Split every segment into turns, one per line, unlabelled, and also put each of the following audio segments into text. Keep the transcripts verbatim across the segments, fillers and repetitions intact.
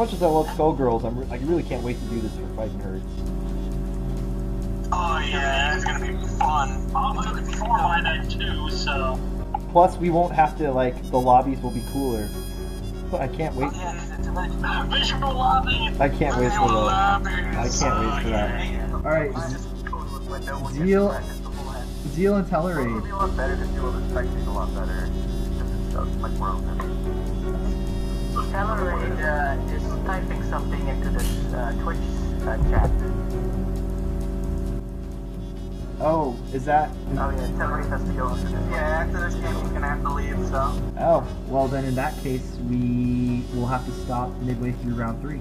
much as I love Skullgirls, I'm re I really can't wait to do this for fighting herds.
Oh yeah, it's gonna be fun. I'm looking forward to that too, so...
Plus, we won't have to, like, the lobbies will be cooler. I can't wait.
Oh, yeah, cause it's a visual lobby!
I can't wait for that. I can't wait for that. Alright, Zeel... Zeel and Teleraid.
It would be a lot better if you were expecting a lot better. Just it's much more open. Teleraid uh, is typing something into this uh, Twitch uh, chat.
Oh, is that...
Oh yeah, Teleraid has to go after this. Yeah, after this game he's gonna have to leave, so...
Oh, well then in that case, we will have to stop midway through round three.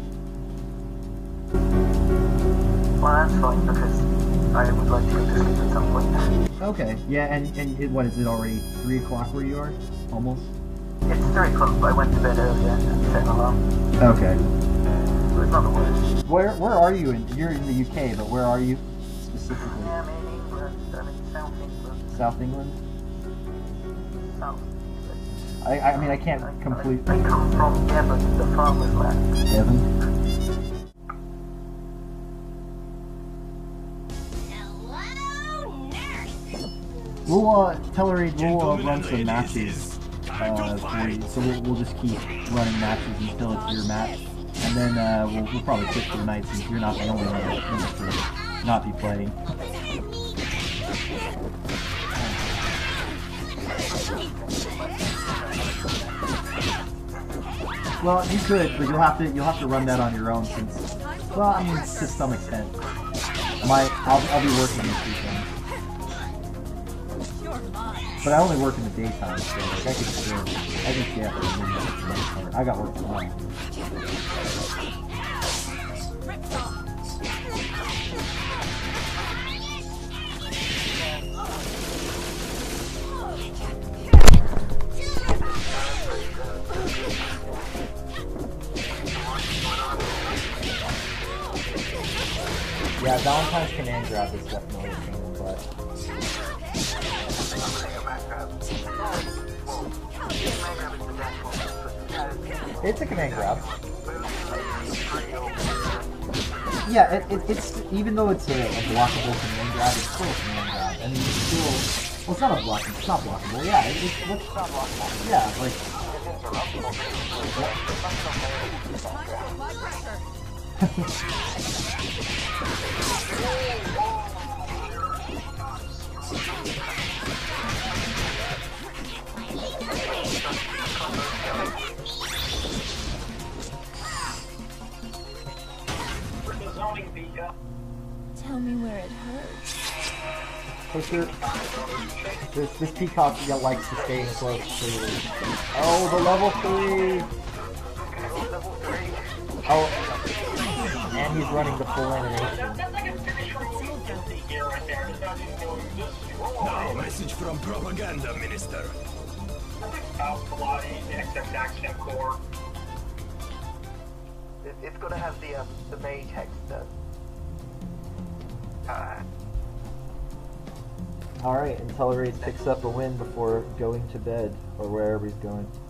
Well, that's fine, because I would like to go to sleep at some point.
Okay, yeah, and, and it, what, is it already three o'clock where you are? Almost?
It's three o'clock, but I went to bed earlier and set an alarm.
Okay.
So it's not the worst.
Where, where are you? In, you're in the U K, but where are you specifically?
Yeah, I'm in England. I'm in South England.
South England?
South.
I, I mean, I can't complete...
I come from Devon, the farmer's land.
Devon? We'll, uh, Teleraid, we'll uh, run some matches uh, for you, so we'll, we'll just keep running matches until it's your match, and then uh, we'll, we'll probably quit for the night since you're not the only one that needs to not be playing. Well, you could, but you'll have to you'll have to run that on your own since, well, I mean, to some extent. My, I'll, I'll be working this weekend. But I only work in the daytime, so like, I can still, I can stay up for midnight. I got work tomorrow. Yeah, Valentine's command grab is definitely a thing, but... It's a command grab. Yeah, it, it, it's even though it's a, a blockable command grab, it's still a command grab, and it's still well, it's not a blockable. It's not blockable. Yeah, it, it's what's not blockable. Yeah, like.
Tell me where it hurts.
Pusher. This, this peacock yeah, likes to stay close to... Oh, the level three! Oh, and he's running the full animation.
Now, message from Propaganda Minister.
It, it's gonna have the um, the mage hex though. Uh,
Alright, and Teleraid picks up a win before going to bed, or wherever he's going.